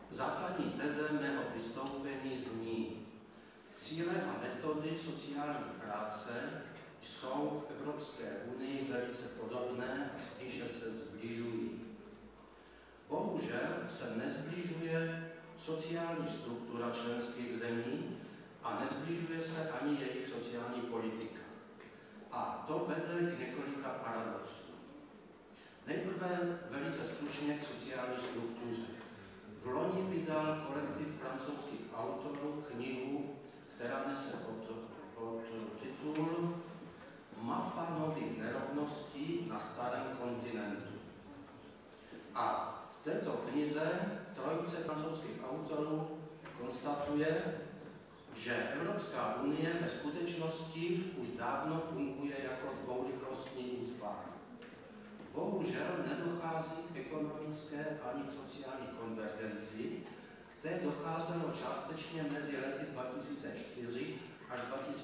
Základní teze mého vystoupení zní: cíle a metody sociální práce jsou v Evropské unii velice podobné a spíše se zbližují. Bohužel se nezbližuje sociální struktura členských zemí a nezbližuje se ani jejich sociální politika. A to vede k několika paradoxům. Nejprve velice stručně k sociální struktuře. V loni vydal kolektiv francouzských autorů knihu, která nese podtitul Mapa nových nerovností na starém kontinentu. A v této knize trojice francouzských autorů konstatuje, že Evropská unie ve skutečnosti už dávno funguje jako dvourychlostní útvar. Bohužel nedochází k ekonomické ani k sociální konvergenci, které docházelo částečně mezi lety 2004 až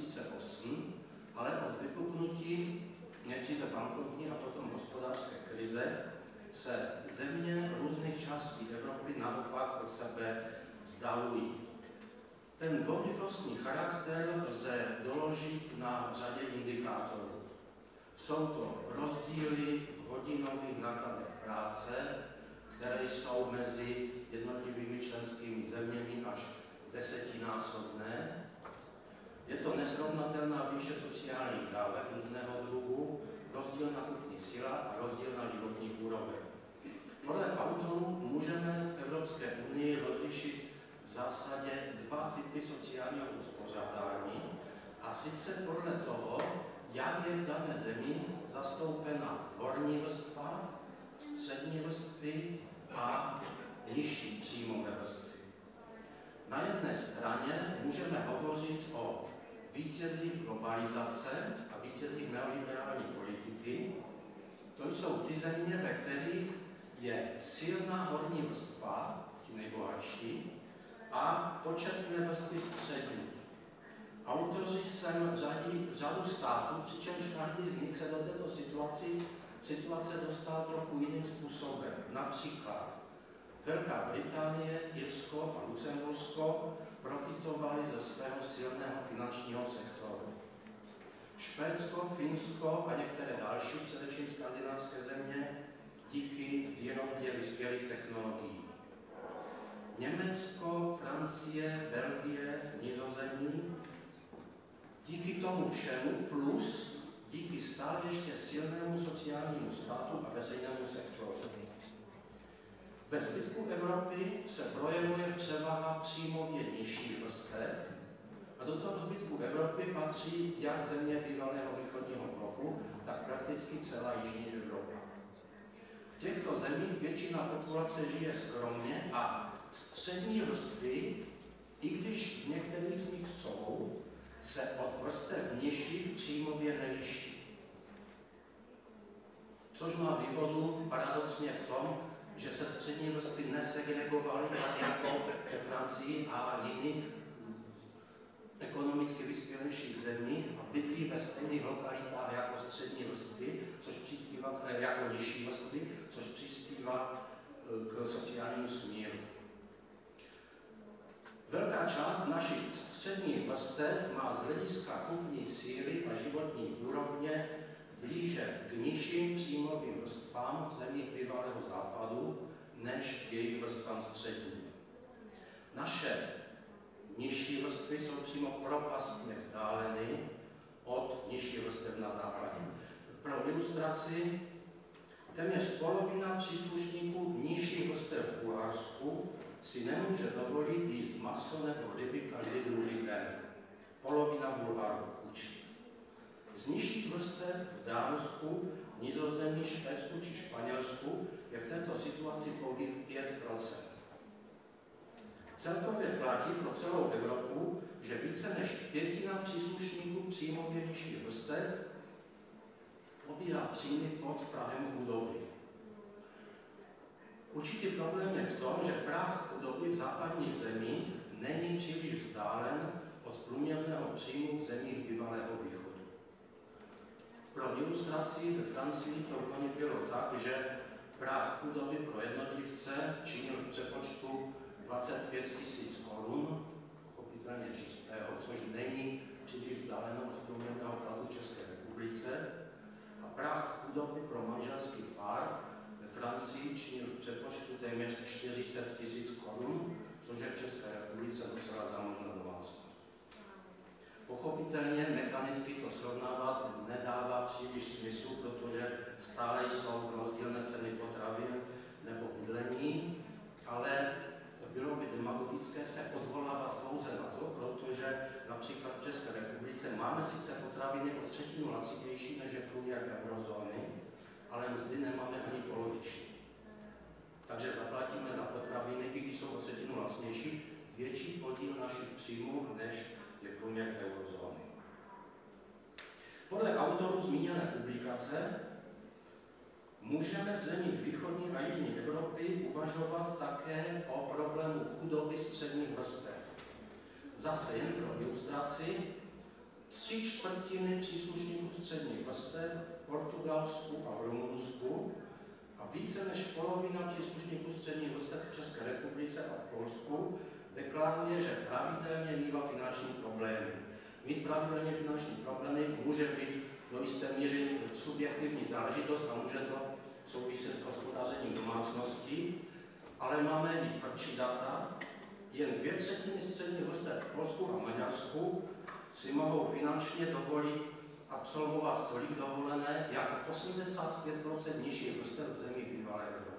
2008, ale od vypuknutí nejdříve bankovní a potom hospodářské krize se země různých částí Evropy naopak od sebe vzdalují. Ten dvourychlostní charakter lze doložit na řadě indikátorů. Jsou to rozdíly v hodinových nákladech práce, které jsou mezi jednotlivými členskými zeměmi až desetinásobné. Je to nesrovnatelná výše sociálních dávek různého druhu, rozdíl na kupní síla a rozdíl na životní úroveň. Podle autorů můžeme v Evropské unii rozlišit v zásadě dva typy sociálního uspořádání, a sice podle toho, jak je v dané zemi zastoupena horní vrstva, střední vrstvy a nižší příjmové vrstvy. Na jedné straně můžeme hovořit o vítězích globalizace a vítězích neoliberální politiky. To jsou ty země, ve kterých je silná horní vrstva, ti nejbohatší, a početné vrstvy střední. Autoři sem řadí řadu států, přičemž každý z nich se do této situace dostal trochu jiným způsobem. Například Velká Británie, Irsko a Lucembursko profitovali ze svého silného finančního sektoru. Švédsko, Finsko a některé další, především skandinávské země, díky výrobě vyspělých technologií. Německo, Francie, Belgie, Nizozemí, díky tomu všemu plus díky stále ještě silnému sociálnímu státu a veřejnému sektoru. Ve zbytku Evropy se projevuje převaha příjmově nižších vrstev a do toho zbytku Evropy patří jak země bývalého východního bloku, tak prakticky celá jižní Evropa. V těchto zemích většina populace žije skromně a střední vrstvy, i když v některých z nich jsou, se od vrstev nižších příjmově neliší. Což má výhodu paradoxně v tom, že se střední vrstvy nesegregovaly tak jako ve Francii a jiných ekonomicky vyspělejších zemích a bydlí ve stejných lokalitách jako střední vrstvy, což přispívá jako nižší vrstvy, což přispívá k sociálnímu smíru. Velká část našich středních vrstev má z hlediska kupní síly a životní úrovně blíže k nižším příjmovým vrstvám v zemích bývalého západu, než k jejich vrstvám středním. Naše nižší vrstvy jsou přímo propastně vzdáleny od nižší vrstev na západě. Pro ilustraci, téměř polovina příslušníků nižších vrstev v Bulharsku si nemůže dovolit jíst maso nebo ryby každý druhý den. Polovina Bulharů učí. Z nižších vrstev v Dánsku, Nizozemí, Švédsku či Španělsku je v této situaci pouhých 5%. Celkově platí pro celou Evropu, že více než pětina příslušníků příjmově nižších vrstev pobírá příjmy pod prahem chudoby. Určitý problém je v tom, že práh chudoby v západních zemích není příliš vzdálen od průměrného příjmu v zemích bývalého východu. Pro ilustraci ve Francii to loni bylo tak, že práh chudoby pro jednotlivce činil v přepočtu 25 000 korun, pochopitelně čistého, což není příliš vzdáleno od průměrného platu v České republice. A práh chudoby pro manželský pár ve Francii činil v přepočtu téměř 40 000 korun, což je v České republice docela zámožná domácnost. Pochopitelně mechanicky to srovnávat nedává příliš smysl, protože stále jsou rozdílné ceny potravin nebo bydlení, ale bylo by demagogické se odvolávat pouze na to, protože například v České republice máme sice potraviny o třetinu lacinější než je průměr eurozóny, ale mzdy nemáme ani poloviční. Takže zaplatíme za potraviny, i když jsou o třetinu lacinější, větší podíl našich příjmů, než je průměr eurozóny. Podle autorů zmíněné publikace můžeme v zemích východní a jižní Evropy uvažovat také o problému chudoby středních vrstev. Zase jen pro ilustraci, 3/4 příslušníků středních vrstev v Portugalsku a v Rumunsku a více než polovina příslušníků středních vrstev v České republice a v Polsku deklaruje, že pravidelně mívá finanční problémy. Mít pravidelně finanční problémy může být do jisté míry subjektivní záležitost a může to souviset s hospodařením domácností, ale máme i tvrdší data. Jen 2/3 středních vrstev v Polsku a Maďarsku si mohou finančně dovolit absolvovat tolik dovolené jako 85% nižších vrstev v zemích bývalé Evropy.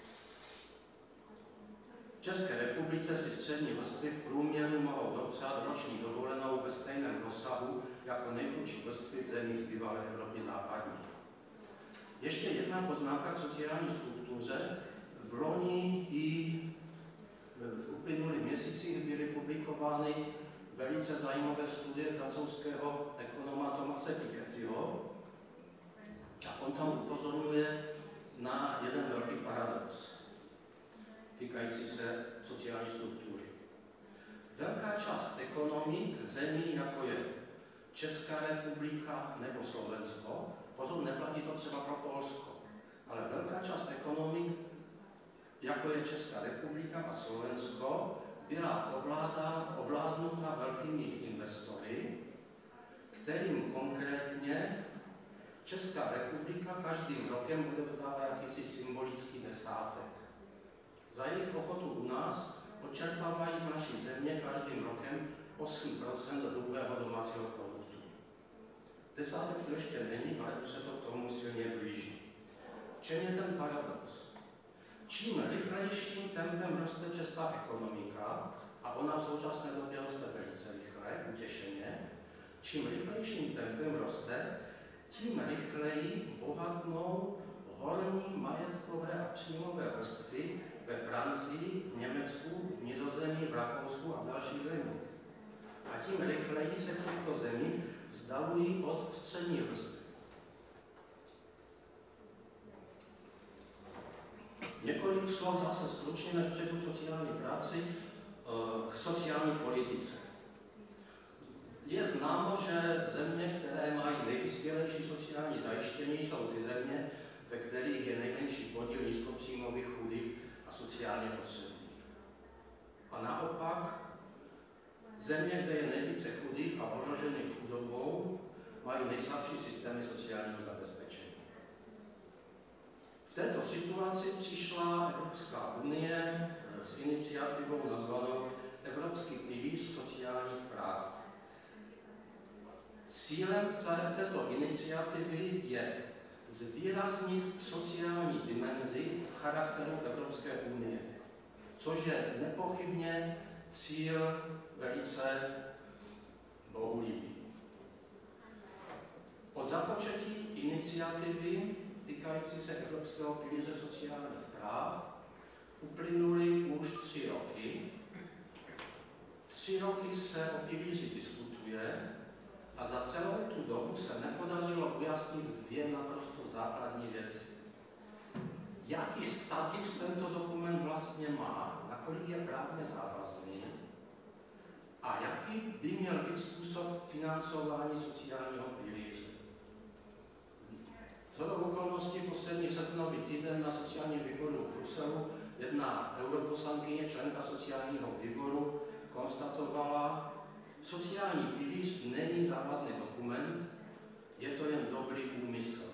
V České republice si střední vrstvy v průměru mohou dopřát roční dovolenou ve stejném rozsahu jako nejchudší vrstvy v zemích bývalé Evropy západní. Ještě jedna poznámka k sociální struktuře. V loni i v uplynulých měsících byly publikovány velice zajímavé studie francouzského ekonoma Thomase Pikettyho a on tam upozorňuje na jeden velký paradox týkající se sociální struktury. Velká část ekonomik zemí, jako je Česká republika nebo Slovensko, pozor, neplatí to třeba pro Polsko, ale velká část ekonomik, jako je Česká republika a Slovensko, byla ovládnuta velkými investory, kterým konkrétně Česká republika každým rokem bude vzdávat jakýsi symbolický desátek. Za jejich ochotu u nás odčerpávají z naší země každým rokem 8% hrubého domácího produktu. Desátek to ještě není, ale už se to k tomu silně blíží. V čem je ten paradox? Čím rychlejším tempem roste česká ekonomika, a ona v současné době roste velice rychle, utěšeně, čím rychlejším tempem roste, tím rychleji bohatnou horní majetkové a příjmové vrstvy ve Francii, v Německu, v Nizozemí, v Rakousku a v dalších zemích. A tím rychleji se v těchto zemích vzdalují od střední vrstvy. Několik slov zase stručně, než přejdu sociální práci, k sociální politice. Je známo, že země, které mají nejvyspělejší sociální zajištění, jsou ty země, ve kterých je nejmenší podíl nízkopříjmových, chudých a sociálně potřebných. A naopak, země, kde je nejvíce chudých a ohrožených chudobou, mají nejslabší systémy sociálního zabezpečení. V této situaci přišla Evropská unie s iniciativou nazvanou Evropský pilíř sociálních práv. Cílem této iniciativy je zvýraznit sociální dimenzi v charakteru Evropské unie, což je nepochybně cíl velice bohulibý. Od započetí iniciativy týkající se Evropského pilíře sociálních práv uplynuly už 3 roky. 3 roky se o pilíři diskutuje a za celou tu dobu se nepodařilo ujasnit 2 naprosto základní věci. Jaký status tento dokument vlastně má, nakolik je právně závazný a jaký by měl být způsob financování sociálního pilíře. Shodou okolností poslední srpnový týden na sociálním výboru v Bruselu jedna europoslankyně, členka sociálního výboru, konstatovala, sociální pilíř není závazný dokument, je to jen dobrý úmysl.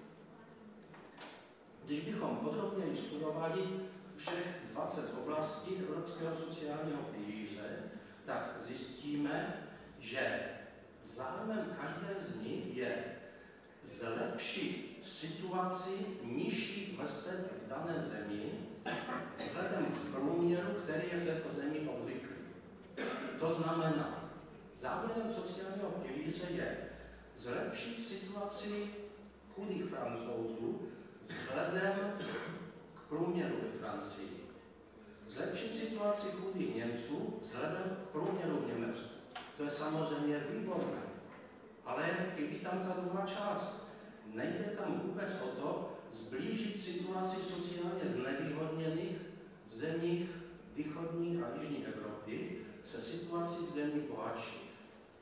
Když bychom podrobněji studovali všech 20 oblastí Evropského sociálního pilíře, tak zjistíme, že zájmem každé z nich je zlepšit situaci nižších vrstev v dané zemi vzhledem k průměru, který je v této zemi obvyklý. To znamená, záměrem sociálního pilíře je zlepšit situaci chudých Francouzů vzhledem k průměru ve Francii. Zlepšit situaci chudých Němců vzhledem k průměru v Německu. To je samozřejmě výborné, ale chybí tam ta druhá část. Nejde tam vůbec o to zblížit situaci sociálně znevýhodněných v zemích východní a jižní Evropy se situací v zemích bohatších.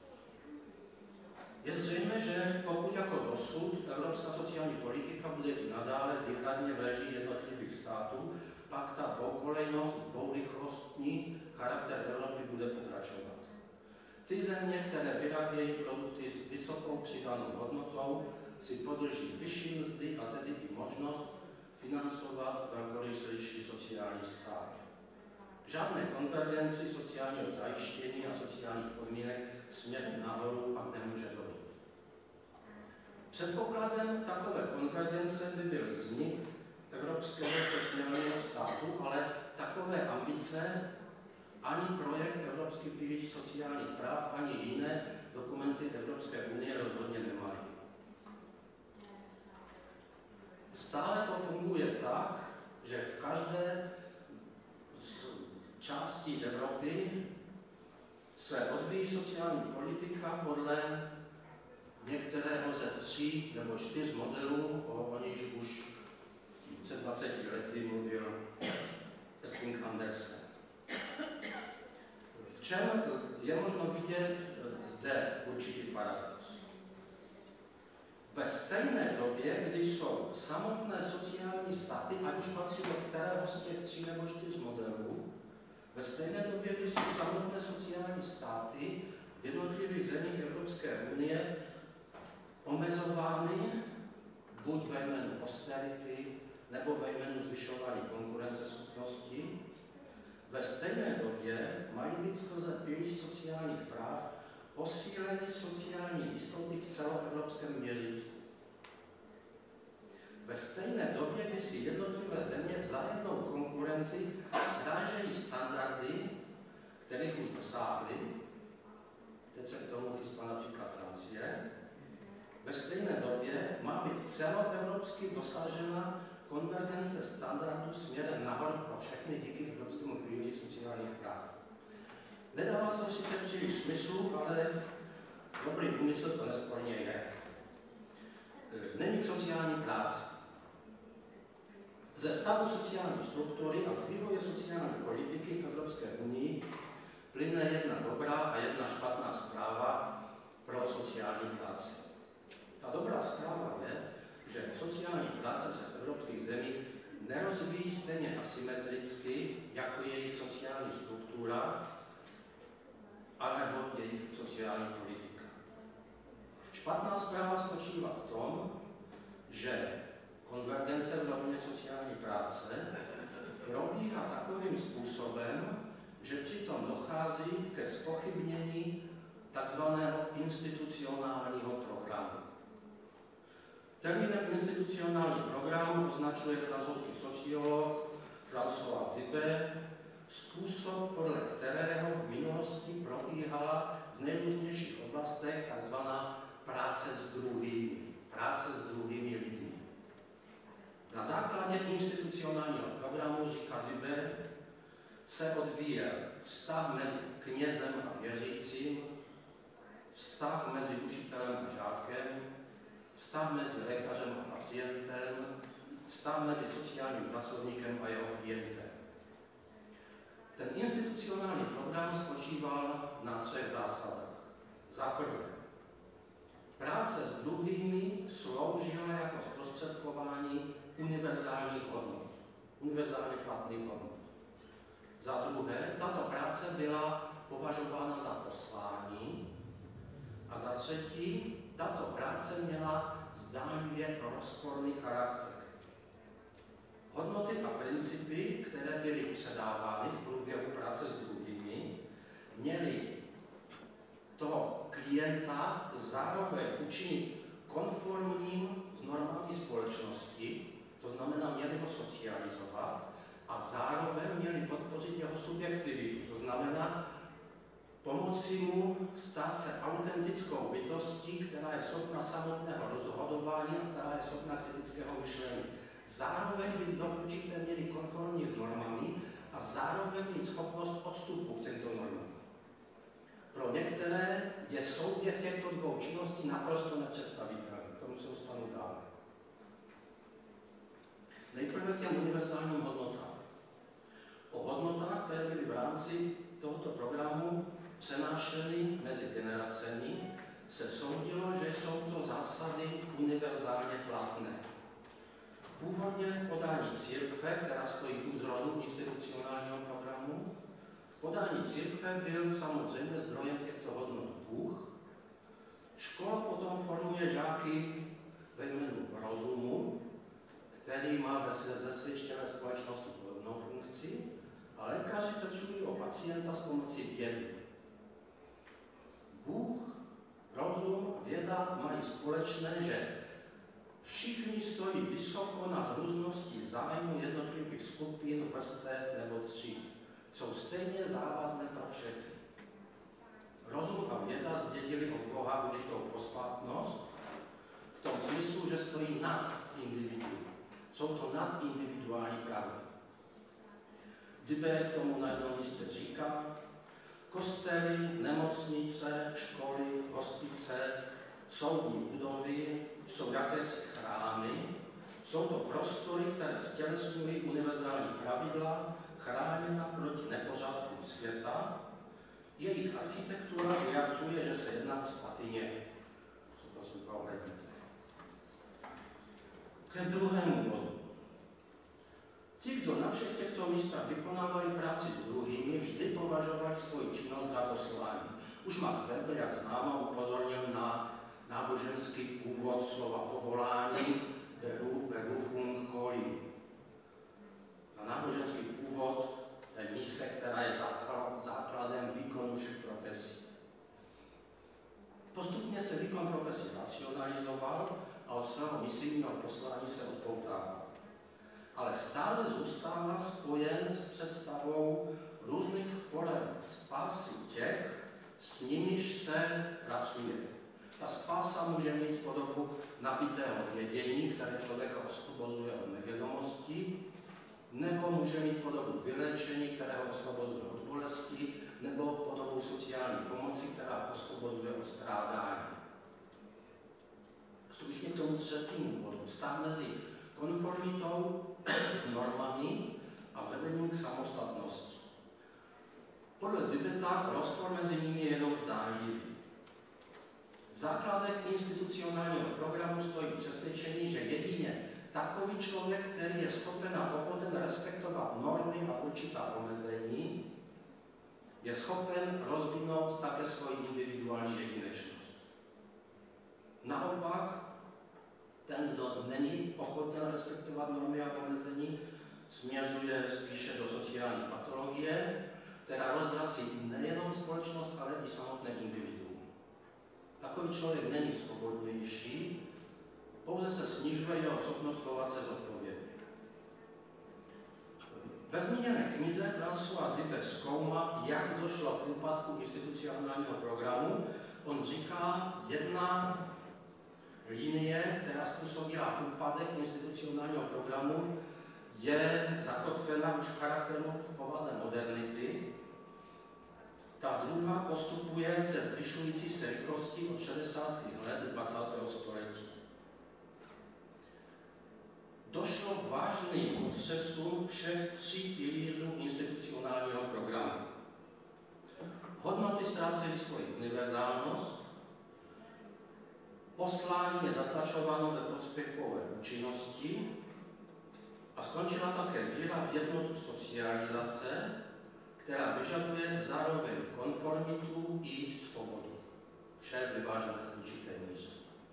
Je zřejmé, že pokud jako dosud evropská sociální politika bude i nadále výhradně v režii jednotlivých států, pak ta dvoukolejnost, dvourychlostní charakter Evropy bude pokračovat. Ty země, které vyrábějí produkty s vysokou přidanou hodnotou, si podrží vyšší mzdy a tedy i možnost financovat velkorysejší sociální stát. Žádné konvergenci sociálního zajištění a sociálních podmínek směrem nahoru pak nemůže dojít. Předpokladem takové konvergence by byl vznik evropského sociálního státu, ale takové ambice ani projekt Evropský pilíř sociálních práv, ani jiné dokumenty Evropské unie rozhodně nemají. Stále to funguje tak, že v každé z částí Evropy se odvíjí sociální politika podle některého ze 3 nebo 4 modelů, o nichž už před 20 lety mluvil Esting Andersen. V čem je možno vidět zde určitý paradox? Ve stejné době, kdy jsou samotné sociální státy, ať už patří do kterého z těch 3 nebo 4 modelů, ve stejné době, kdy jsou samotné sociální státy v jednotlivých zemích Evropské unie omezovány buď ve jménu austerity, nebo ve jménu zvyšování konkurenceschopnosti, ve stejné době mají být skrze pilíř sociálních práv posíleny sociální jistoty v celoevropském měřítku. Ve stejné době, kdy si jednotlivé země vzájemnou konkurenci srážejí standardy, kterých už dosáhly, teď se k tomu chystá například Francie, ve stejné době má být celoevropsky dosažena konvergence standardů směrem nahoru pro všechny díky Evropskému pilíři sociálních práv. Nedává to sice příliš smyslu, ale dobrý úmysl to nesporně je. Není k sociální práci. Ze stavu sociální struktury a z vývoje sociální politiky v Evropské unii plyne jedna dobrá a jedna špatná zpráva pro sociální práci. Ta dobrá zpráva je, že sociální práce se v evropských zemích nerozvíjí stejně asymetricky jako jejich sociální struktura anebo jejich sociální politika. Špatná zpráva spočívá v tom, že konvergence v rovině sociální práce probíhá takovým způsobem, že přitom dochází ke zpochybnění takzvaného institucionálního programu. Termínem institucionální program označuje francouzský sociolog François Thibet způsob, podle kterého v minulosti probíhala v nejrůznějších oblastech takzvaná práce s druhými lidmi. Na základě institucionálního programu, říká Thibet, se odvíjel vztah mezi knězem a věřícím, vztah mezi učitelem a žákem, vztah mezi lékařem a pacientem, vztah mezi sociálním pracovníkem a jeho klientem. Ten institucionální program spočíval na 3 zásadách. Za prvé, práce s druhými sloužila jako zprostředkování univerzálních hodnot. univerzálně platných hodnot. Za druhé, tato práce byla považována za poslání. A za třetí, tato práce měla zdánlivě rozporný charakter. Hodnoty a principy, které byly předávány v průběhu práce s druhými, měly toho klienta zároveň učinit konformním s normální společnosti, to znamená, měli ho socializovat a zároveň měli podpořit jeho subjektivitu, to znamená, pomoci mu stát se autentickou bytostí, která je schopna samotného rozhodování a která je schopna kritického myšlení. Zároveň by do určité míry konformní s normami a zároveň mít schopnost odstupu k těmto normám. Pro některé je souběh těchto dvou činností naprosto nepředstavitelný. K tomu se dostanu dále. Nejprve k těm univerzálním hodnotám. O hodnotách, které byly v rámci tohoto programu přenášeny mezi generacemi, se soudilo, že jsou to zásady univerzálně platné. Původně v podání církve, která stojí u zrodu institucionálního programu, v podání církve byl samozřejmě zdrojem těchto hodnot Bůh. Škola potom formuje žáky ve jménu rozumu, který má ve zesvědčené společnosti podobnou funkci, a lékaři pečují o pacienta s pomocí vědy. Bůh, rozum a věda mají společné, že všichni stojí vysoko nad růzností zájmu jednotlivých skupin, vrstev nebo tříd. Jsou stejně závazné pro všechny. Rozum a věda zdědili od Boha určitou posvátnost v tom smyslu, že stojí nad individuem. Jsou to nadindividuální pravdy. Dybe k tomu na jednom místě říká, kostely, nemocnice, školy, hospice, soudní budovy jsou jakési chrámy. Jsou to prostory, které stělesňují univerzální pravidla, chráněna proti nepořádkům světa. Jejich architektura vyjadřuje, že se jedná o svatyně. Co prosím pohledněte. Ke druhému bodu. Ti, kdo na všech těchto místech vykonávají práci s druhými, vždy považovali svoji činnost za poslání. Už Max Weber, jak známo, upozornil na náboženský původ slova povolání berufung calling. Na náboženský původ té mise, která je základem výkonu všech profesí. Postupně se výkon profesí racionalizoval a od svého misijního poslání se odpoutával. Ale stále zůstává spojen s představou různých forem spásy těch, s nimiž se pracuje. Ta spása může mít podobu nabitého vědění, které člověka osvobozuje od nevědomosti, nebo může mít podobu vyléčení, které ho osvobozuje od bolesti, nebo podobu sociální pomoci, která ho osvobozuje od strádání. Stručně k tomu třetímu bodu. Vztah mezi konformitou s normami a vedením k samostatnosti. Podle Dibeta rozpor mezi nimi je jenom zdánlivý. V základech institucionálního programu stojí přesvědčení, že jedině takový člověk, který je schopen a ochoten respektovat normy a určitá omezení, je schopen rozvinout také svoji individuální jedinečnost. Naopak, ten, kdo není ochoten respektovat normy a omezení, směřuje spíše do sociální patologie, která rozvrací nejenom společnost, ale i samotné individuum. Takový člověk není svobodnější, pouze se snižuje jeho schopnost chovat se zodpovědně. Ve zmíněné knize François Dibet zkoumá, jak došlo k úpadku institucionálního programu. On říká, jedna linie, která způsobila úpadek institucionálního programu, je zakotvena už v charakteru v povaze modernity. Ta druhá postupuje se zvyšující se rychlostí od 60. let 20. století. Došlo k vážným otřesům všech tří pilířů institucionálního programu. Hodnoty ztrácely svoji univerzálnost, poslání je zatlačováno ve prospěch pouhé účinnosti a skončila také víra v jednotu socializace, která vyžaduje zároveň konformitu i svobodu. Vše vyvážené v určité míře.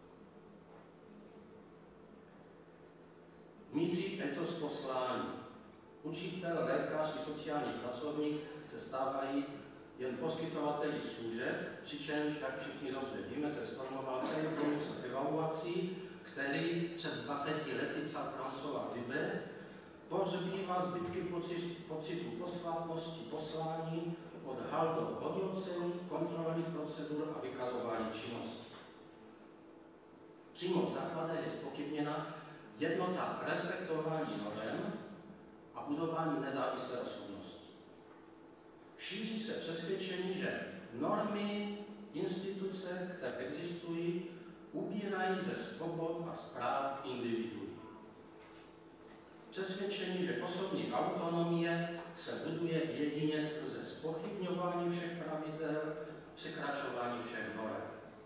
Mizí etos poslání. Učitel, lékař i sociální pracovník se stávají jen poskytovateli služeb, přičemž, jak všichni dobře víme, se sformoval celý průmysl evaluací, který před 20 lety psal François Vibe, pohřbívá zbytky pocitu posvátnosti poslání pod haldou hodnocení, kontrolních procedur a vykazování činností. Přímo v základě je zpochybněna jednota respektování norem a budování nezávislé osobnosti. Šíří se přesvědčení, že normy, instituce, které existují, ubírají ze svobod a práv individuí. Přesvědčení, že osobní autonomie se buduje jedině skrze zpochybňování všech pravidel, překračování všech norem.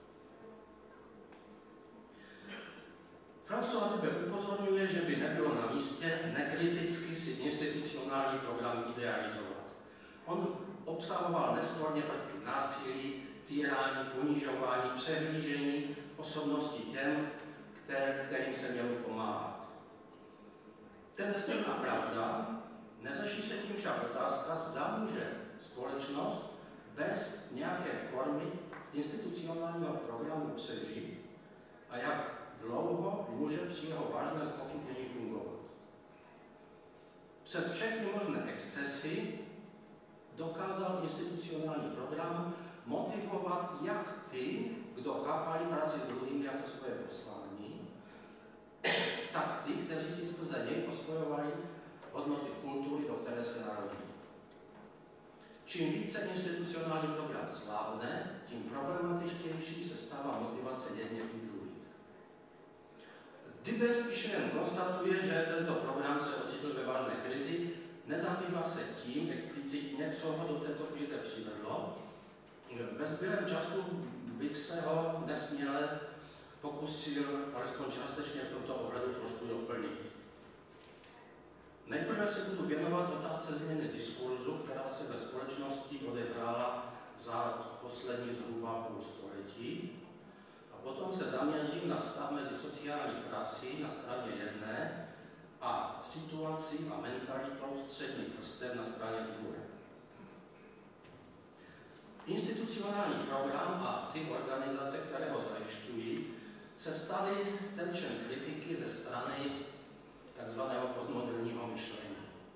François Vibe upozorňuje, že by nebylo na místě nekriticky si institucionální program idealizovat. On obsahoval nesporně prvky násilí, týrání, ponižování, přehlížení osobnosti těm, kterým se mělo pomáhat. To je nestejná pravda, neřeší se tím však otázka, zda může společnost bez nějaké formy institucionálního programu přežít a jak dlouho může při jeho vážné zpochybnění fungovat. Přes všechny možné excesy dokázal institucionální program motivovat jak ty, kdo chápali práci s druhými jako svoje poslání, tak ty, kteří si skrze něj osvojovali hodnoty kultury, do které se narodili. Čím více institucionální program slábne, tím problematičtější se stává motivace jedněch i druhých. Vibe spíše jen konstatuje, že tento program se ocitl ve vážné krizi, nezabývá se tím explicitně, co ho do této krize přivedlo. Ve zbylém času bych se ho nesměle pokusil alespoň částečně v tomto ohledu trošku doplnit. Nejprve se budu věnovat otázce změny diskurzu, která se ve společnosti odehrála za poslední zhruba půl století. A potom se zaměřím na vztah mezi sociální prací na straně jedné a situací a mentalitou středních vrstev na straně druhé. Institucionální program a ty organizace, které ho zajišťují, se staly terčem kritiky ze strany tzv. Postmoderního myšlení.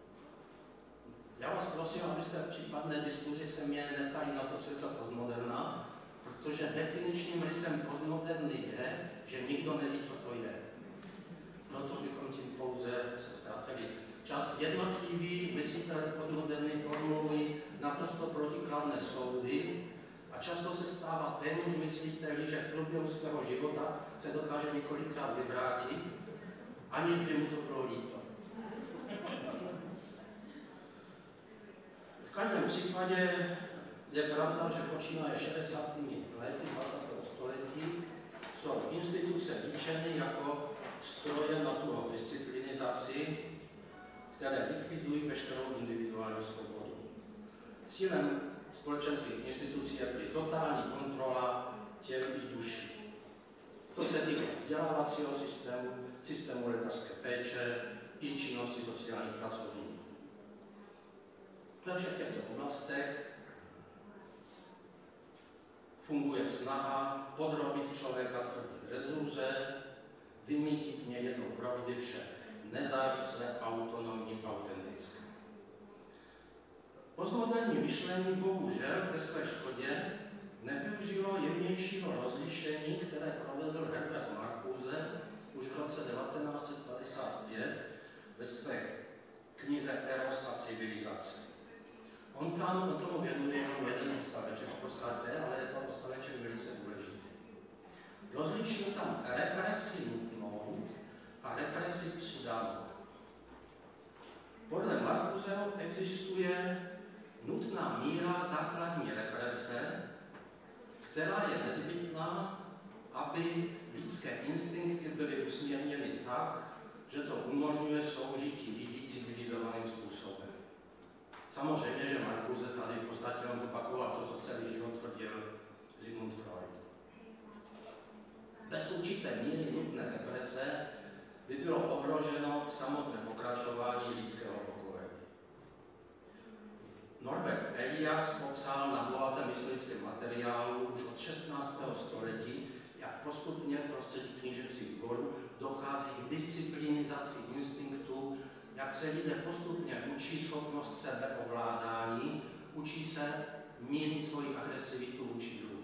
Já vás prosím, abyste v případné diskuzi se mě neptali na to, co je to postmoderna, protože definičním rysem postmoderny je, že nikdo neví, co to je. Proto bychom tím pouze se ztráceli čas. Jednotliví myslitelé postmoderny formulují naprosto protikladné soudy a často se stává témuž mysliteli, že v průběhu svého života se dokáže několikrát vyvrátit, aniž by mu to bylo líto. V každém případě je pravda, že počínaje 60. lety 20. století jsou instituce líčeny jako stroje na tuhou disciplinizaci, které likvidují veškerou individuální svobodu. Cílem společenských institucí je prý totální kontrola těl i duší. To se týká vzdělávacího systému, systému lékařské péče i činnosti sociálních pracovníků. Ve všech těchto oblastech funguje snaha podrobit člověka tvrdé rezuře, vymýtit z něj jednou provždy vše nezávislé, autonomní, autentické. Postmoderní myšlení bohužel ke své škodě nevyužilo jemnějšího rozlišení, které provedl Herbert Marcuse už v roce 1955 ve své knize Eros a civilizace. On tomu věnuje jenom jeden odstaveček v podstatě, ale je to odstaveček velice důležitý. Rozlišil tam represi nutnou a represi přidanou. Podle Marcuseho existuje nutná míra základní represe, která je nezbytná, aby lidské instinkty byly usměrněny tak, že to umožňuje soužití lidí civilizovaným způsobem. Samozřejmě, že Marcuse tady v podstatě on zopakoval to, co celý život tvrdil Sigmund Freud. Bez určité míry nutné represe by bylo ohroženo samotné pokračování lidského pokolení. Norbert Elias popsal na bohatém historickém materiálu už od 16. století, jak postupně v prostředí knížecích dvorů dochází k disciplinizaci instinktu, jak se lidé postupně učí schopnost sebeovládání, učí se mírnit svoji agresivitu vůči druhým.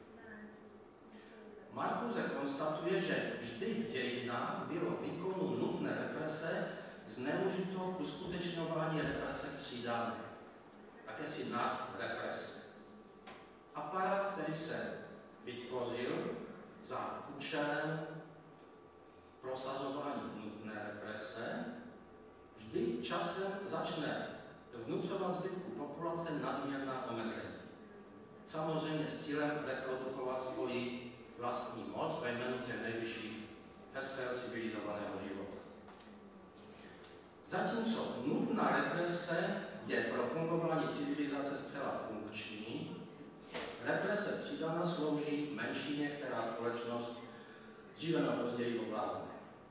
Marcuse konstatuje, že vždy v dějinách bylo výkonu nutné represe zneužito k uskutečňování represe přidané, jakési nadreprese. Aparát, který se vytvořil za účelem prosazování nutné represe, vždy časem začne vnucovat zbytku populace nadměrná omezení. Samozřejmě s cílem reprodukovat svoji vlastní moc ve jménu těch nejvyšších hesel civilizovaného života. Zatímco nutná represe je pro fungování civilizace zcela funkční, represe přidaná slouží menšině, která společnost dříve nebo později ovládne.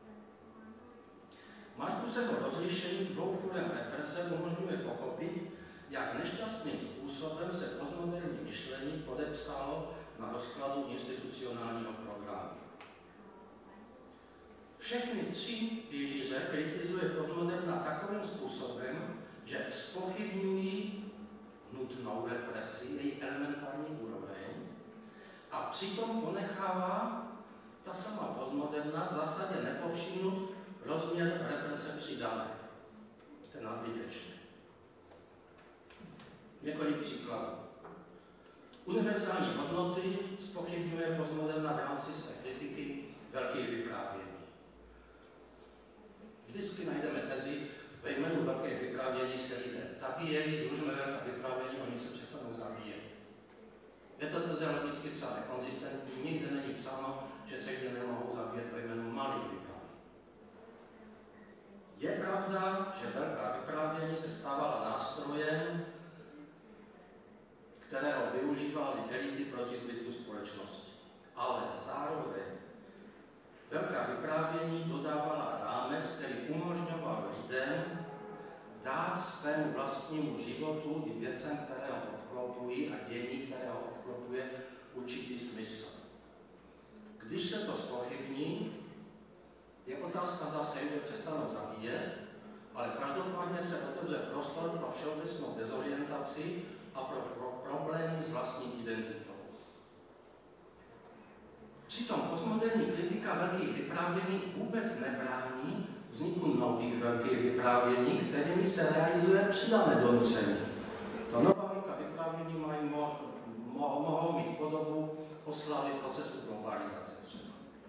Marcuseho rozlišení dvou forem represe umožňuje pochopit, jak nešťastným způsobem se postmoderní myšlení podepsalo na rozkladu institucionálního programu. Všechny tři pilíře kritizuje postmoderna takovým způsobem, že zpochybňují nutnou represi, její elementární úroveň, a přitom ponechává ta sama postmoderna v zásadě nepovšimnut rozměr represe přidané, ten nadbytečný. Několik příkladů. Univerzální hodnoty zpochybňuje postmoderna v rámci své kritiky velkých vyprávění. Vždycky najdeme tezi, ve jménu velkých vyprávění se lidé zabíjeli, zrušme velká vyprávění, oni se přestanou zabíjet. Je to teze logicky celá nekonzistentní, nikde není psáno, že se lidé nemohou zabíjet ve jménu malých vyprávění. Je pravda, že velká vyprávění se stávala nástrojem, kterého využívaly elity proti zbytku společnosti. Ale zároveň velká vyprávění dodávala rámec, který umožňoval lidem dát svému vlastnímu životu i věcem, které ho obklopují, a dění, které ho obklopuje, určitý smysl. Když se to zpochybní, je otázka, zda se lidé přestanou zabíjet, ale každopádně se otevře prostor pro všeobecnou dezorientaci a pro problémy s vlastní identitou. Přitom postmoderní kritika velkých vyprávění vůbec nebrání vzniku nových velkých vyprávění, kterými se realizuje přidané donucení. To nová velká vyprávění mohou mít podobu oslavy procesu globalizace třeba.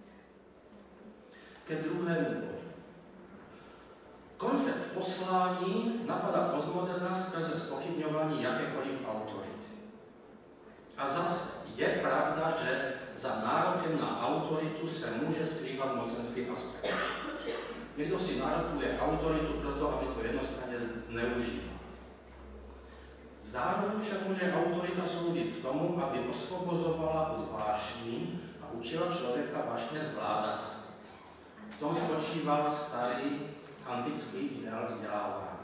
Ke druhému bodu. Koncept poslání napadá postmoderna skrze zpochybňování jakékoliv autority. A zase je pravda, že za nárokem na autoritu se může skrývat mocenský aspekt. Někdo si nárokuje autoritu proto, aby to jednostranně zneužíval. Zároveň však může autorita sloužit k tomu, aby osvobozovala od vášní a učila člověka vášně zvládat. V tom spočíval starý antický ideál vzdělávání.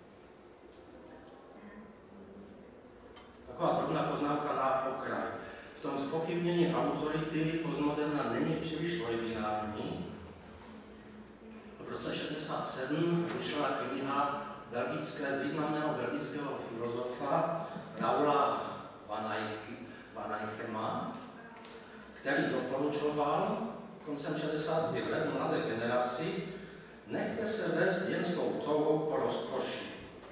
Taková drobná poznámka na okraj. V tom zpochybnění autority postmoderna není příliš originální. V roce 1967 vyšla kniha významného belgického filozofa Raoula van Eyckema, který doporučoval koncem 60. let mladé generaci: nechte se vést jen s tou touhou po rozkoši.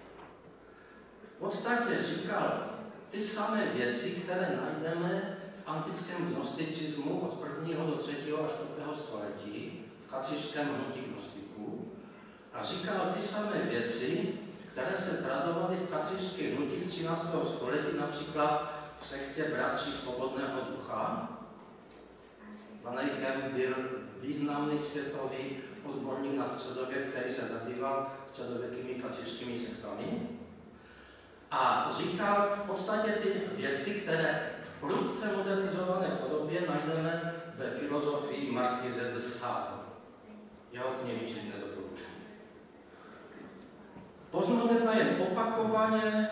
V podstatě říkal ty samé věci, které najdeme v antickém gnosticismu od 1. do 3. a 4. století, v kacířském hnutí gnostiků, a říkal ty samé věci, které se tradovaly v kacířském hnutí 13. století, například v sektě Bratří svobodného ducha. Van Eyckem byl významný světový odborník na středověk, který se zabýval středověkými kacířskými sektami. A říkal v podstatě ty věci, které v prudce modernizované podobě najdeme ve filozofii Marquise de Sade. Jeho knihy číst nedoporučuji. Postmoderna jen opakovaně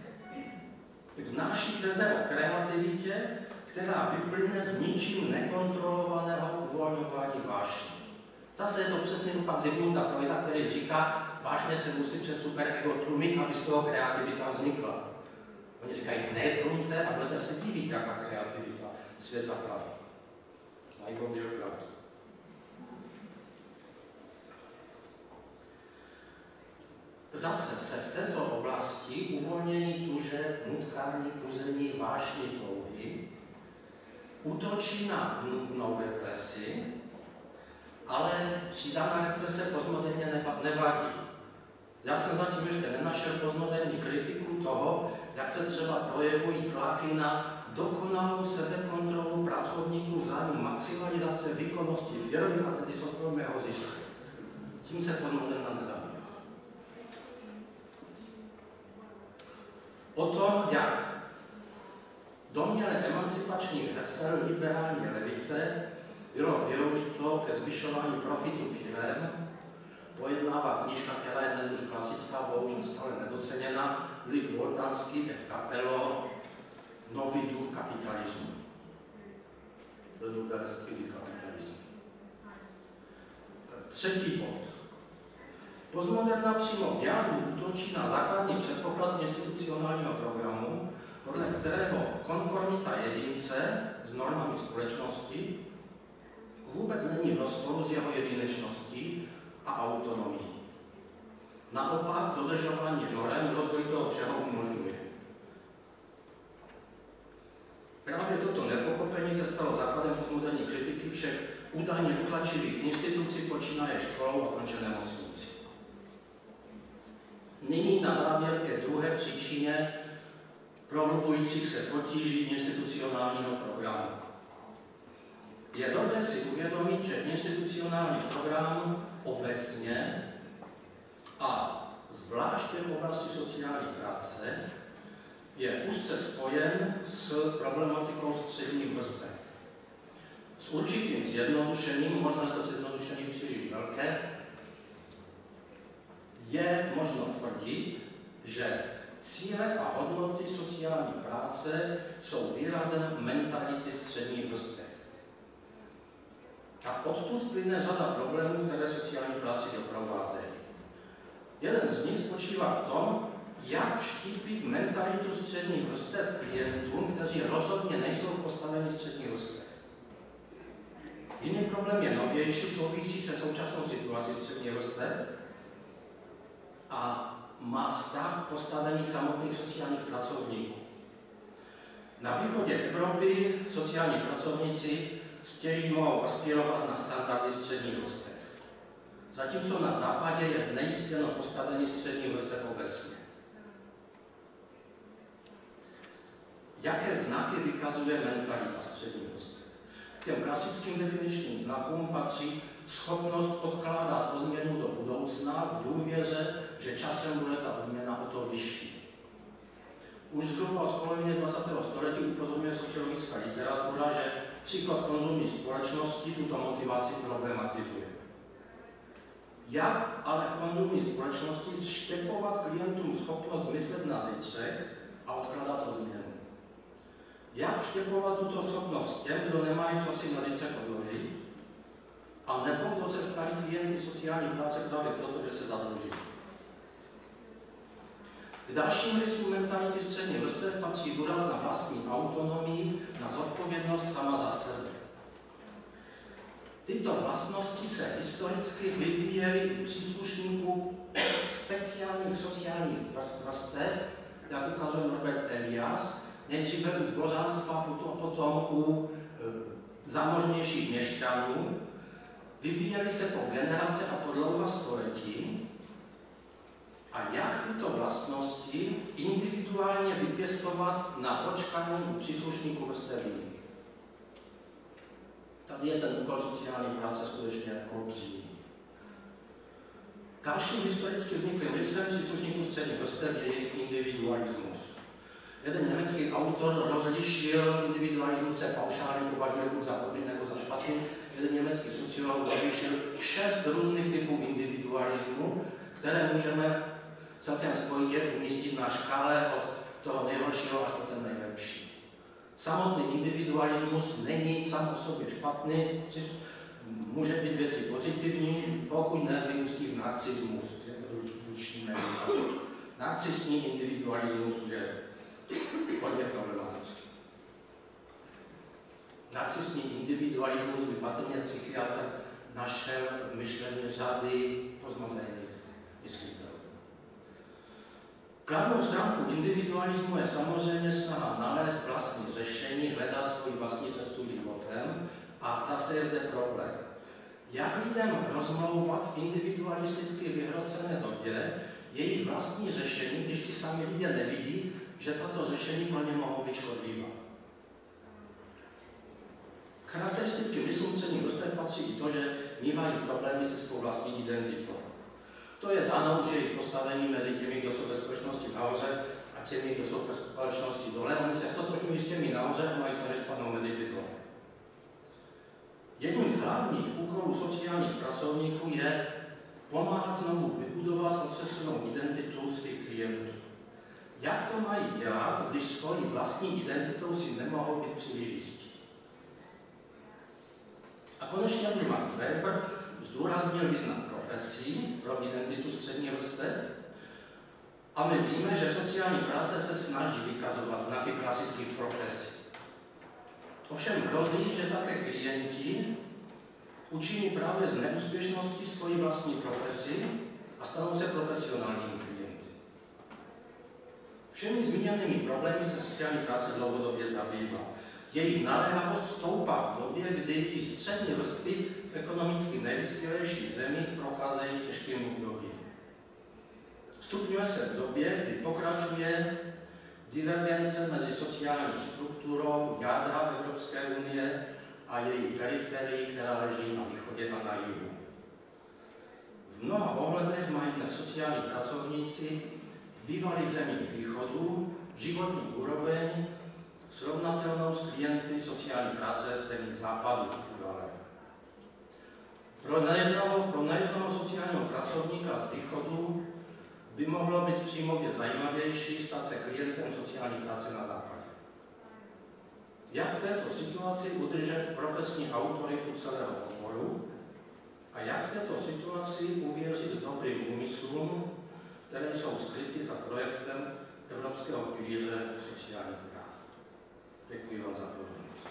vnáší teze o kreativitě, která vyplyne z ničím nekontrolovaného uvolňování vášní. Zase je to přesný opak Zigmunda Freuda, který říká, vážně se musí přes superego tlumit, aby z toho kreativita vznikla. Oni říkají, ne tlumte a budete se divit, jaká kreativita svět zapraví. Mají bohužel pravdu. Zase se v této oblasti uvolnění tužeb, nutkání, puzení, vášní, touhy útočí na nutnou represi, ale přidaná represe postmoderně nevadí. Já jsem zatím ještě nenašel postmoderní kritiku toho, jak se třeba projevují tlaky na dokonalou sebekontrolu pracovníků v zájmu maximalizace výkonnosti firmy a tedy soukromého zisku. Tím se postmoderna nezabývá. O tom, jak domněle emancipační hesel liberální levice bylo využito ke zvyšování profitu firem, pojednává knižka, která je dnes už klasická, bohužel stále nedoceněna, Luc Boltanský, F. Capello, Nový duch kapitalismu. Le nouvel esprit du kapitalisme. Třetí bod. Postmoderna přímo v jádru útočí na základní předpoklad institucionálního programu, podle kterého konformita jedince s normami společnosti vůbec není v rozporu s jeho jedinečností a autonomií. Naopak dodržování norem rozvoj toho všeho umožňuje. Právě toto nepochopení se stalo základem postmoderní kritiky všech údajně utlačivých institucí, počínaje školou a konče nemocnicí. Nyní na závěr ke druhé příčině prohlubujících se potíží institucionálního programu. Je dobré si uvědomit, že institucionální program obecně a zvláště v oblasti sociální práce je úzce spojen s problematikou středních vrstev. S určitým zjednodušením, možná to zjednodušení příliš velké, je možno tvrdit, že cíle a hodnoty sociální práce jsou výrazem mentality středních vrstev. A odtud plyne řada problémů, které sociální práci doprovázejí. Jeden z nich spočívá v tom, jak vštípit mentalitu středních vrstev klientům, kteří rozhodně nejsou v postavení středních vrstev. Jiný problém je novější, souvisí se současnou situací středních vrstev a má vztah k postavení samotných sociálních pracovníků. Na východě Evropy sociální pracovníci stěží mohou aspirovat na standardy středních vrstev. Zatímco na západě je znejistěno postavení středních vrstev obecně. Jaké znaky vykazuje mentalita středních vrstev? K těm klasickým definičním znakům patří schopnost odkládat odměnu do budoucna v důvěře, že časem bude ta odměna o to vyšší. Už zhruba od poloviny 20. století upozorňuje sociologická literatura, že příklad konzumní společnosti tuto motivaci problematizuje. Jak ale v konzumní společnosti vštěpovat klientům schopnost myslet na zítřek a odkládat odměnu? Jak vštěpovat tuto schopnost těm, kdo nemají co si na zítřek odložit, a nebo kdo se staví klienty sociální práce právě proto, že se zadluží? K dalším rysům mentality střední vrstev patří důraz na vlastní autonomii, na zodpovědnost sama za sebe. Tyto vlastnosti se historicky vyvíjely u příslušníků speciálních sociálních vrstev, jak ukazuje Norbert Elias, nejdříve u dvořanstva, potom u zámožnějších měšťanů. Vyvíjely se po generace a po dlouhá století. A jak tyto vlastnosti individuálně vypěstovat na počkání příslušníků vrstev jiných? Tady je ten úkol sociální práce skutečně obří. Dalším historicky vzniklým rysem příslušníků středních vrstev je jejich individualismus. Jeden německý autor rozlišil individualismus, se paušálně považuje buď za dobrý nebo za špatný. Jeden německý sociolog rozlišil 6 různých typů individualismu, které můžeme celkem spojitě umístit na škále od toho nejhoršího až po ten nejlepší. Samotný individualismus není sám o sobě špatný, může být věci pozitivní, pokud nevyústí v narcismus, zjednodušíme. Narcisní individualismus je hodně problematický. Narcisní individualismus by patrně psychiatr našel v myšlení řady postmoderních myslitelů. Kladnou stránkou individualismu je samozřejmě snaha nalézt vlastní řešení, hledat svoji vlastní cestu životem a zase je zde problém. Jak lidem rozmlouvat v individualisticky vyhrocené době jejich vlastní řešení, když ti sami lidé nevidí, že tato řešení pro ně mohou být škodlivá. Charakteristickým rysům středních vrstev patří i to, že mívají problémy se svou vlastní identitou. To je dáno už jejich postavení mezi těmi, kdo jsou ve společnosti nahoře a těmi, kdo jsou ve společnosti dole. Oni se stotožňují s těmi nahoře a mají snažit spadnout mezi ty dole. Jedním z hlavních úkolů sociálních pracovníků je pomáhat znovu vybudovat otřesenou identitu svých klientů. Jak to mají dělat, když svojí vlastní identitou si nemohou být příliš jistí? A konečně už Max Weber zdůraznil význam profesí pro identitu střední vrstev a my víme, že sociální práce se snaží vykazovat znaky klasických profesí. Ovšem hrozí, že také klienti učiní právě z neúspěšnosti svoji vlastní profesi a stanou se profesionálními klienty. Všemi zmíněnými problémy se sociální práce dlouhodobě zabývá. Jejich naléhavost stoupá v době, kdy i střední vrstvy v ekonomicky nejvyspělejších zemích procházejí těžkým obdobím. Stupňuje se v době, kdy pokračuje divergence mezi sociální strukturou jádra Evropské unie a její periferii, která leží na východě a na jihu. V mnoha ohledech mají dnes sociální pracovníci v bývalých zemích východu životní úroveň srovnatelnou s klienty sociální práce v zemích západu bývalého. Pro nejednoho sociálního pracovníka z východu by mohlo být příjmově zajímavější stát se klientem sociální práce na západě. Jak v této situaci udržet profesní autoritu celého oboru a jak v této situaci uvěřit dobrým úmyslům, které jsou skryty za projektem Evropského pilíře sociálních práv. Děkuji vám za pozornost.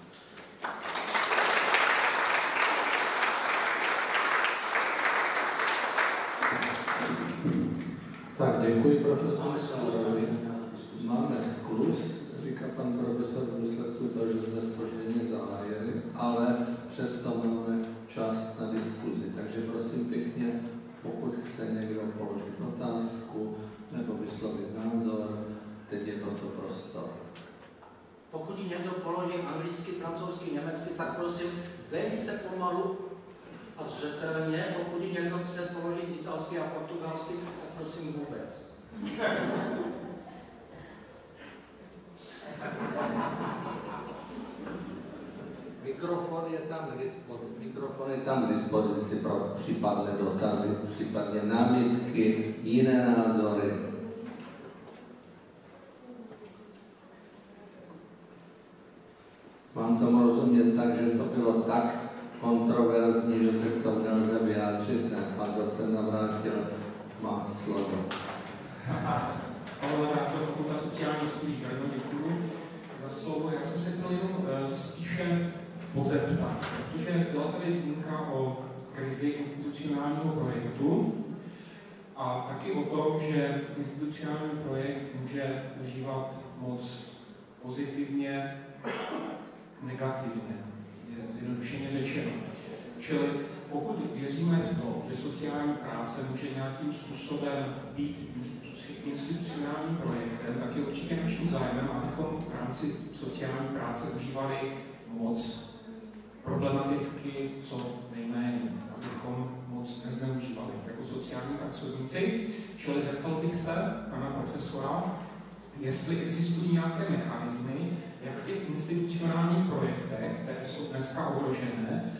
Tak, děkuji profesoru. Máme skluz, říká pan profesor v důsledku toho, že jsme zpožděně zahájili, ale přesto máme čas na diskuzi. Takže prosím pěkně, pokud chce někdo položit otázku nebo vyslovit názor, teď je proto prostor. Pokud ji někdo položí anglicky, francouzsky, německy, tak prosím velice pomalu a zřetelně. Pokud ji někdo chce položit italsky a portugalsky, tak prosím vůbec. Mikrofon je tam k dispozici pro případné dotazy, případně námitky, jiné názory. Mám tomu rozumět tak, že to bylo tak kontroverzní, že se k tomu nelze vyjádřit. Ne, pan docent Navrátil má slovo. Pavel Navrátil, Fakulta sociálních studií. Děkuji za slovo. Já jsem se chtěl jenom spíše pozeptat, protože byla tady zmínka o krizi institucionálního projektu a taky o tom, že institucionální projekt může užívat moc pozitivně, negativně, je zjednodušeně řečeno. Čili pokud věříme v to, že sociální práce může nějakým způsobem být institucionálním projektem, tak je určitě naším zájmem, abychom v rámci sociální práce užívali moc problematicky co nejméně, abychom moc nezneužívali jako sociální pracovníci. Čili zeptal bych se pana profesora, jestli existují nějaké mechanismy, jak v těch institucionálních projektech, které jsou dneska ohrožené,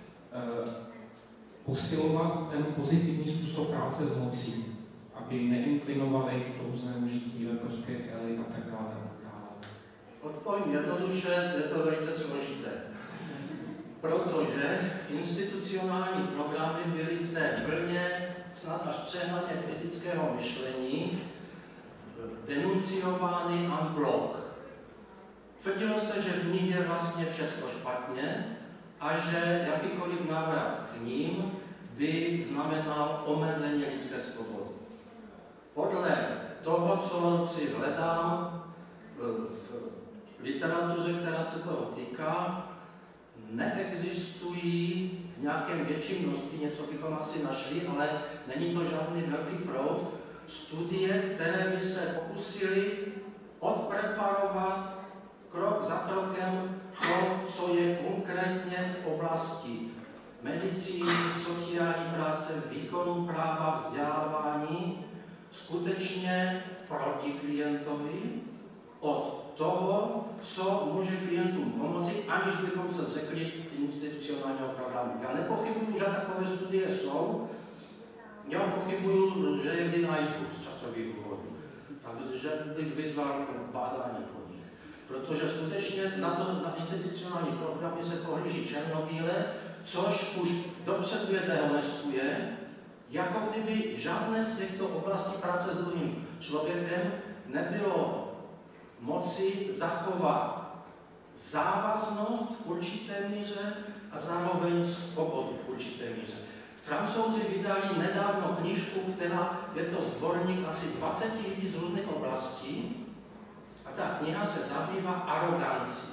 posilovat ten pozitivní způsob práce s mocí, aby neinklinovali k tomu zneužití ve prospěch elit a tak dále. Odpovím jednoduše, je to velice složité. Protože institucionální programy byly v té vlně snad až přehnaně kritického myšlení denunciovány en bloc. Tvrdilo se, že v nich je vlastně všechno špatně a že jakýkoliv návrat k ním by znamenal omezení lidské svobody. Podle toho, co si hledám v literatuře, která se toho týká, neexistují v nějakém větším množství, něco bychom asi našli, ale není to žádný velký proud, studie, které by se pokusily odpreparovat krok za krokem to, co je konkrétně v oblasti medicíny, sociální práce, výkonu práva, vzdělávání, skutečně proti klientovi, od toho, co může klientům pomoci, aniž bychom se řekli institucionálního programu. Já nepochybuju, že takové studie jsou, já pochybuju, že je kdy najdu z časových důvodů. Takže bych vyzval k bádání po nich. Protože skutečně na institucionální programy se pohlíží černobíle, což už dopředu je dehonestuje, jako kdyby v žádné z těchto oblastí práce s druhým člověkem nebylo moci zachovat závaznost v určité míře a zároveň svobodu v určité míře. Francouzi vydali nedávno knížku, která je to sborník asi 20 lidí z různých oblastí a ta kniha se zabývá arogancí.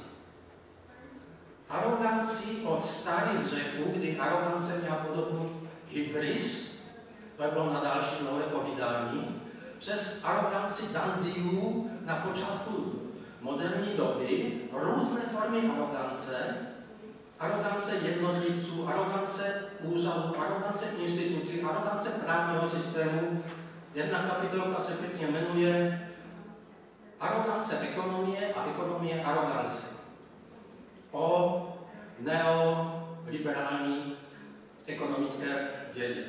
Arogancí od starých Řeků, kdy arogance měla podobu hybris, to bylo na další nové povídání, přes aroganci dandiů na počátku moderní doby, různé formy arogance jednotlivců, arogance úřadů, arogance institucí, arogance právního systému. Jedna kapitolka se pěkně jmenuje Arogance ekonomie a ekonomie arogance. O neoliberální ekonomické vědě.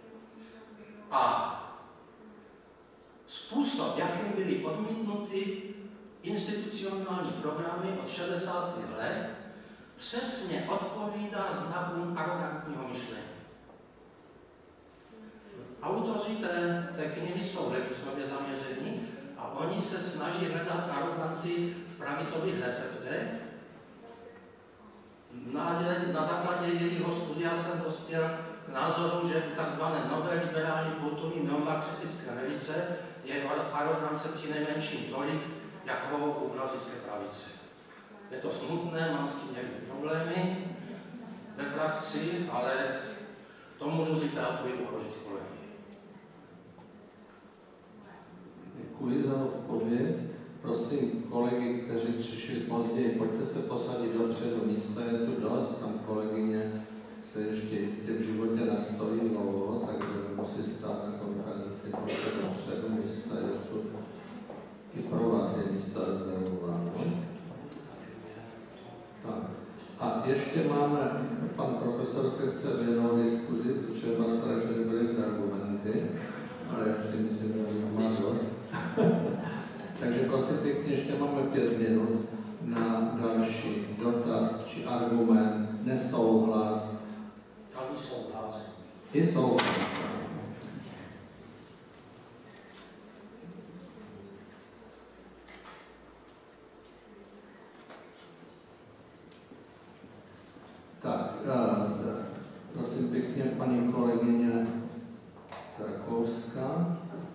A způsob, jakým byly odmítnuty institucionální programy od 60. let, přesně odpovídá znakům arogantního myšlení. Autoři té knihy jsou levicově zaměření a oni se snaží hledat aroganci v pravicových receptech. Na základě jejího studia jsem dospěl k názoru, že tzv. Nové liberální kulturní neomarxistické levice je arogance přinejmenším tolik, jako u klasické pravice. Je to smutné, mám s tím někdy problémy ve frakci, ale to můžu z literatury uložit z kolegy. Děkuji za odpověď. Prosím kolegy, kteří přišli později, pojďte se posadit dopředu. Místa je tu dost, tam kolegyně se ještě jistě v životě nestojí dlouho, takže nemusí stát na konferenci, pojďte dopředu, místa je tu. I pro vás je místo rezervováno. Tak. A ještě máme, pan profesor se chce věnovat diskuzi, protože vás strašně byly ty argumenty, ale já si myslím, že má dost. Takže prosím pěkně, ještě máme 5 minut na další dotaz či argument, nesouhlas. Ale souhlas. I souhlas. Tak, prosím pěkně, paní kolegyně z Rakouska.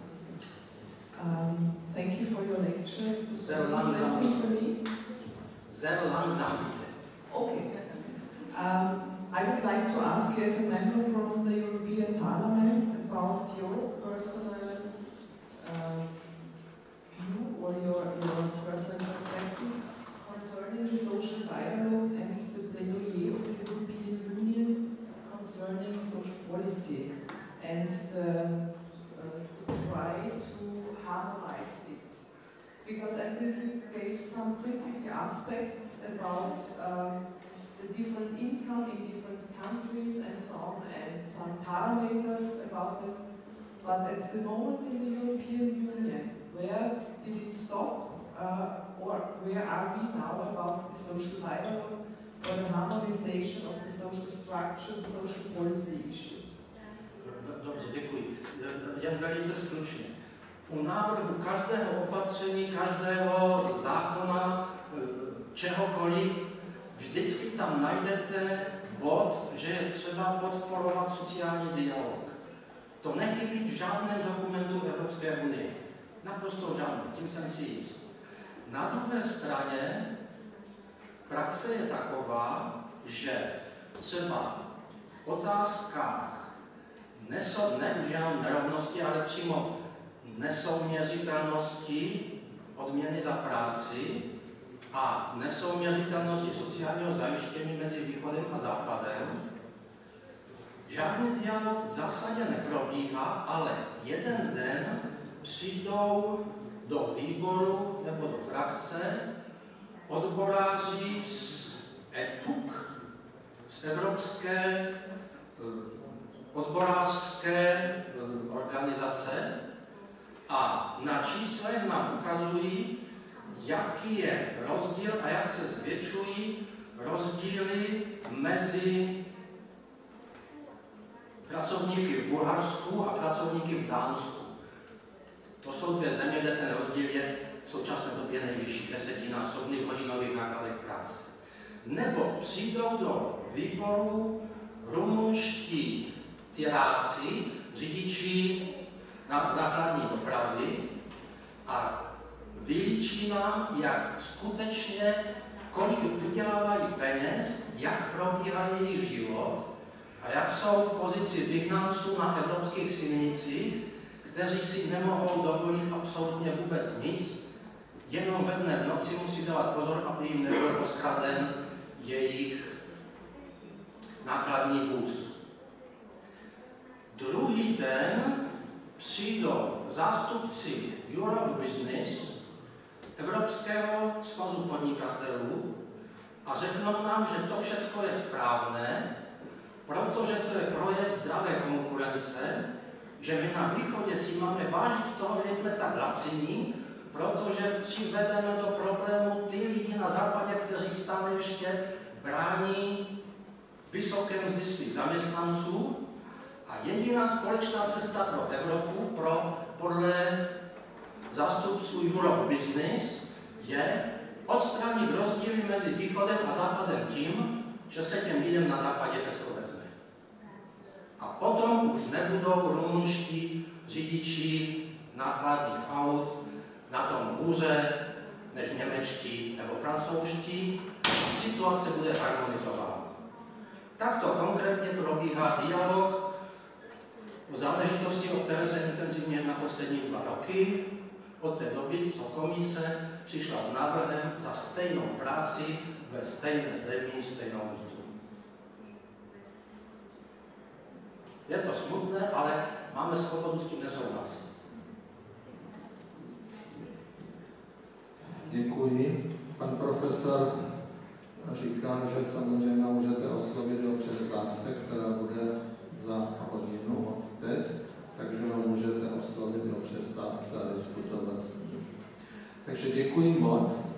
Thank you for your lecture. It was Sehr very langsam. interesting for me. Sehr langsam bitte. Okay. I would like to ask you as a member from the European Parliament about your personal view or your personal perspective concerning the social dialogue and the plaidoyer of the and try to harmonize it. Because I think you gave some critical aspects about the different income in different countries and so on, and some parameters about it. But at the moment in the European Union, where did it stop? Or where are we now about the social dialogue or the harmonization of the social structure, the social policy issues? Dobře, děkuji. Jen velice stručně. U návrhu každého opatření, každého zákona, čehokoliv, vždycky tam najdete bod, že je třeba podporovat sociální dialog. To nechybí v žádném dokumentu Evropské unie. Naprosto žádný, tím jsem si jist. Na druhé straně praxe je taková, že třeba v otázkách ne už jenom nerovnosti, ale přímo nesouměřitelnosti odměny za práci a nesouměřitelnosti sociálního zajištění mezi východem a západem. Žádný dialog v zásadě neprobíhá, ale jeden den přijdou do výboru nebo do frakce odboráři z ETUK, z Evropské odborářské organizace, a na číslech nám ukazují, jaký je rozdíl a jak se zvětšují rozdíly mezi pracovníky v Bulharsku a pracovníky v Dánsku. To jsou dvě země, kde ten rozdíl je v současné době nejvyšší, 10násobný v hodinových nákladech práce. Nebo přijdou do výboru rumunští tiráci, řidiči nákladní dopravy, a vylíčí nám, jak skutečně, kolik vydělávají peněz, jak probíhá jejich život a jak jsou v pozici vyhnanců na evropských silnicích, kteří si nemohou dovolit absolutně vůbec nic, jenom ve dne v noci musí dávat pozor, aby jim nebyl rozkraden jejich nákladní vůz. Druhý den přijdou zástupci Europe Business, Evropského svazu podnikatelů, a řeknou nám, že to všechno je správné, protože to je projev zdravé konkurence, že my na východě si máme vážit toho, že jsme tak laciní, protože přivedeme do problému ty lidi na západě, kteří stále ještě brání vysoké mzdy svých zaměstnanců. A jediná společná cesta pro Evropu, podle zástupců Europe Business, je odstranit rozdíly mezi východem a západem tím, že se těm lidem na západě všechno vezme. A potom už nebudou rumunští řidiči nákladních aut na tom hůře než němečtí nebo francouzští, a situace bude harmonizována. Takto konkrétně probíhá dialog o záležitosti, o které se intenzivně jedná poslední 2 roky, od té doby, co komise přišla s návrhem za stejnou práci ve stejné zemi stejnou mzdu. Je to smutné, ale máme svobodu s tím nesouhlasit. Děkuji. Pan profesor říká, že samozřejmě můžete oslovit do přestávce, která bude za hodinu od teď, takže ho můžete oslovit do přestávce a diskutovat s ním. Takže děkuji moc.